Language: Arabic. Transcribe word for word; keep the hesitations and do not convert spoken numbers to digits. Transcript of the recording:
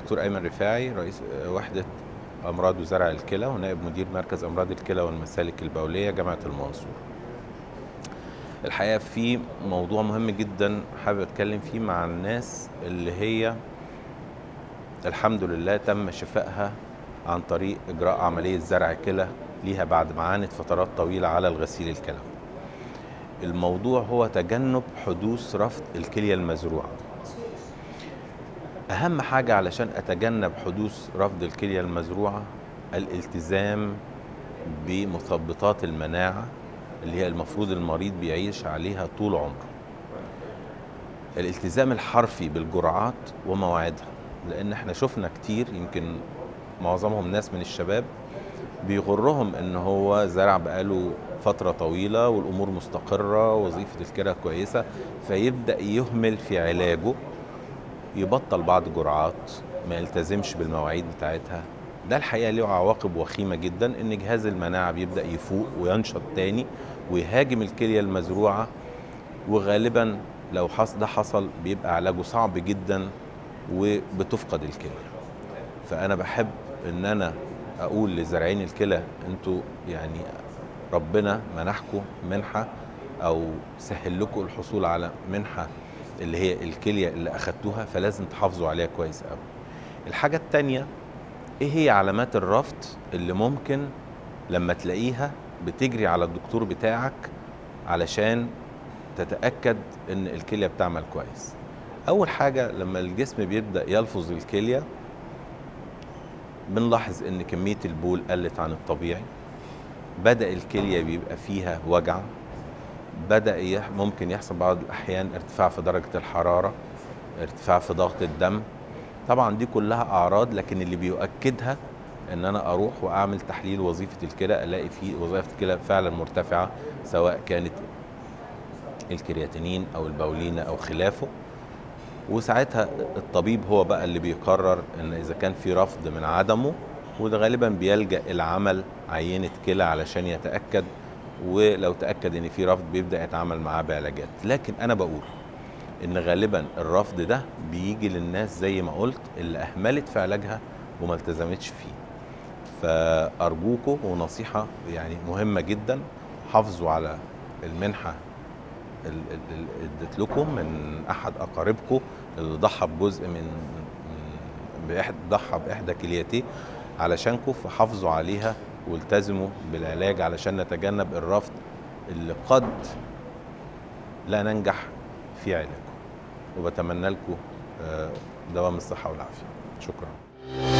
دكتور أيمن رفاعي، رئيس وحدة أمراض وزرع الكلى ونائب مدير مركز أمراض الكلى والمسالك البولية جامعة المنصورة. الحقيقة في موضوع مهم جدا حابب أتكلم فيه مع الناس اللي هي الحمد لله تم شفائها عن طريق إجراء عملية زرع كلى ليها بعد ما عانت فترات طويلة على الغسيل الكلوي. الموضوع هو تجنب حدوث رفض الكلية المزروعة. أهم حاجة علشان أتجنب حدوث رفض الكلية المزروعة الالتزام بمثبطات المناعة اللي هي المفروض المريض بيعيش عليها طول عمره. الالتزام الحرفي بالجرعات ومواعيدها، لأن احنا شفنا كتير، يمكن معظمهم ناس من الشباب بيغرهم ان هو زرع بقاله فترة طويلة والأمور مستقرة ووظيفة الكلى كويسة، فيبدأ يهمل في علاجه، يبطل بعض جرعات، ما يلتزمش بالمواعيد بتاعتها. ده الحقيقة له عواقب وخيمة جدا، ان جهاز المناعة بيبدأ يفوق وينشط تاني ويهاجم الكلية المزروعة، وغالبا لو حصل ده حصل بيبقى علاجه صعب جدا وبتفقد الكلى. فأنا بحب ان انا اقول لزارعين الكلى انتوا يعني ربنا منحكم منحة او سهل لكم الحصول على منحة اللي هي الكلية اللي اخدتوها، فلازم تحافظوا عليها كويس قوي. الحاجة التانية، ايه هي علامات الرفض اللي ممكن لما تلاقيها بتجري على الدكتور بتاعك علشان تتأكد ان الكلية بتعمل كويس؟ اول حاجة لما الجسم بيبدأ يلفظ الكلية بنلاحظ ان كمية البول قلت عن الطبيعي، بدأ الكلية بيبقى فيها وجع، بدأ يح ممكن يحصل بعض الأحيان ارتفاع في درجة الحرارة، ارتفاع في ضغط الدم. طبعا دي كلها أعراض، لكن اللي بيؤكدها ان انا اروح واعمل تحليل وظيفة الكلى، الاقي فيه وظيفة الكلى فعلا مرتفعة، سواء كانت الكرياتينين او البولينة او خلافه. وساعتها الطبيب هو بقى اللي بيقرر ان اذا كان في رفض من عدمه، وده غالبا بيلجأ الى عمل عينة كلى علشان يتأكد، ولو تأكد ان في رفض بيبدأ يتعامل معاه بعلاجات. لكن انا بقول ان غالبا الرفض ده بيجي للناس زي ما قلت اللي اهملت في علاجها وما التزمتش فيه. فارجوكم، ونصيحة يعني مهمة جدا، حافظوا على المنحة اللي اديت لكم من احد اقاربكم اللي ضحى بجزء من بإحد ضحى باحدى كليتيه علشانكم، فحافظوا عليها والتزموا بالعلاج علشان نتجنب الرفض اللي قد لا ننجح في علاجه. وبتمنى لكم دوام الصحة والعافية. شكرا.